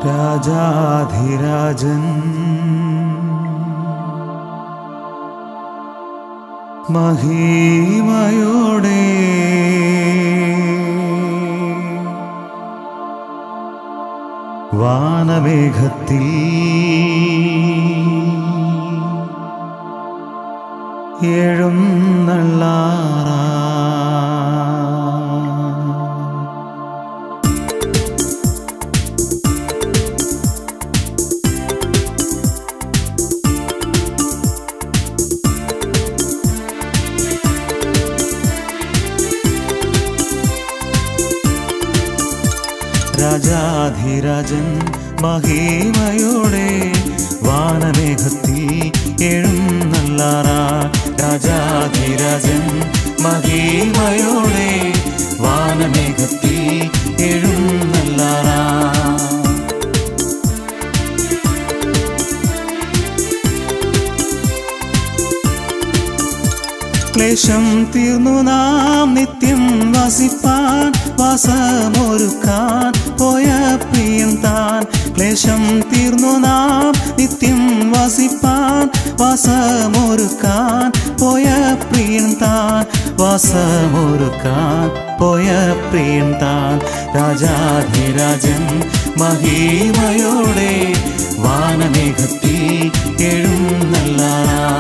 രാജാധിരാജൻ മഹിമയോടെ വാനമേഘത്തിൽ എഴുന്നള്ളാറാ രാജാധിരാജൻ മഹിമയോടെ വാനമേഘത്തിൽ എഴുന്നള്ളാറാ രാജാധിരാജൻ മഹിമയോടെ വാനമേഘത്തിൽ എഴുന്നള്ളാറാ ക്ലേശം തീർന്നു നാം നിത്യം വസിപ്പാൻ വാസമൊരുക്കാൻ പോയ പ്രിയൻ താൻ ക്ലേശം തീർന്നു നാം നിത്യം വസിപ്പാൻ വാസമൊരുക്കാൻ പോയ പ്രിയൻ താൻ വാസമൊരുക്കാൻ പോയ പ്രിയൻ താൻ രാജാധിരാജൻ മഹിമയോടെ വാനമേഘത്തിൽ എഴുന്നള്ളാറാ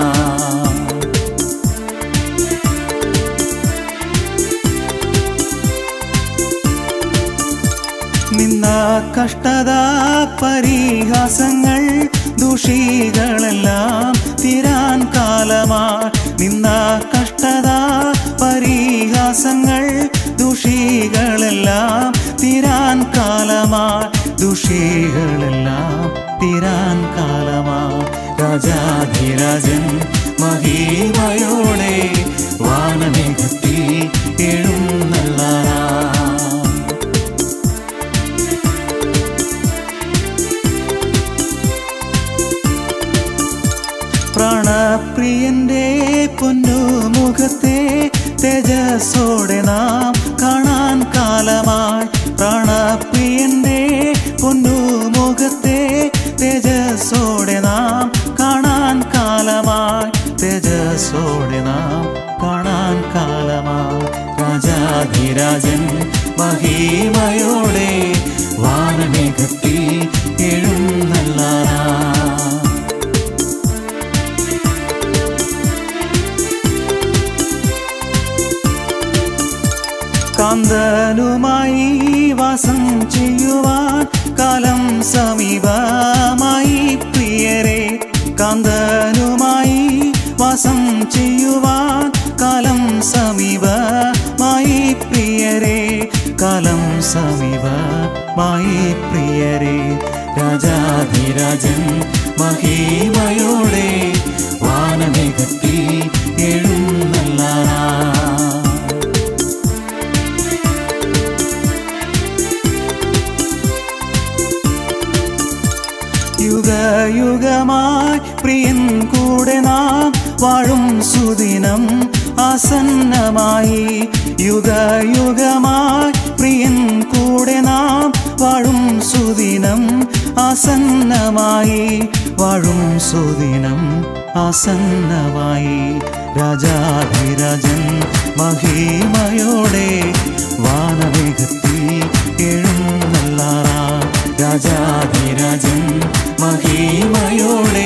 നിന്ന കഷ്ടത പരിഹാസങ്ങൾ ദുഷികളെല്ലാം തീരാൻ കാലമായി നിന്ന കഷ്ടത പരിഹാസങ്ങൾ ദുഷികളെല്ലാം തീരാൻ കാലമായി ദുഷികളെല്ലാം തീരാൻ കാലമായി രാജാധിരാജൻ മഹിമയോടെ വാനമേഘത്തിൽ എഴുന്നള്ളാറാ പ്രാണപ്രിയന്റെ പൊന്നുമുഖത്തെ തേജസ്സോടെ നാം കാണാൻ കാലമായി പ്രാണപ്രിയന്റെ പൊന്നുമുഖത്തെ തേജസ്സോടെ നാം കാണാൻ കാലമായി തേജസ്സോടെ നാം കാണാൻ കാലമായി രാജാധിരാജൻ മഹിമയോടെ വാനമേഘത്തിൽ എഴുന്നള്ളാറാ കാന്തനുമായി വാസം ചെയ്യുവാൻ കാലം സമീപമായി പ്രിയരെ കാന്തനുമായി വാസം ചെയ്യുവാൻ കാലം സമീപമായി പ്രിയരെ കാലം സമീപമായി പ്രിയരെ രാജാധിരാജൻ മഹിമയോടെ വാനമേഘത്തിൽ എഴുന്നള്ളാറാ യുഗയുഗമായി പ്രിയൻ കൂടെ നാം വാഴും സുദിനം ആസന്നമായി യുഗയുഗമായി പ്രിയൻ കൂടെ നാം വാഴും സുദിനം ആസന്നമായി വാഴും സുദിനം ആസന്നമായി രാജാധിരാജൻ മഹിമയോടെ വാനമേഘത്തിൽ എഴുന്നള്ളാറാ രാജാധിരാജൻ മഹിമയോടെ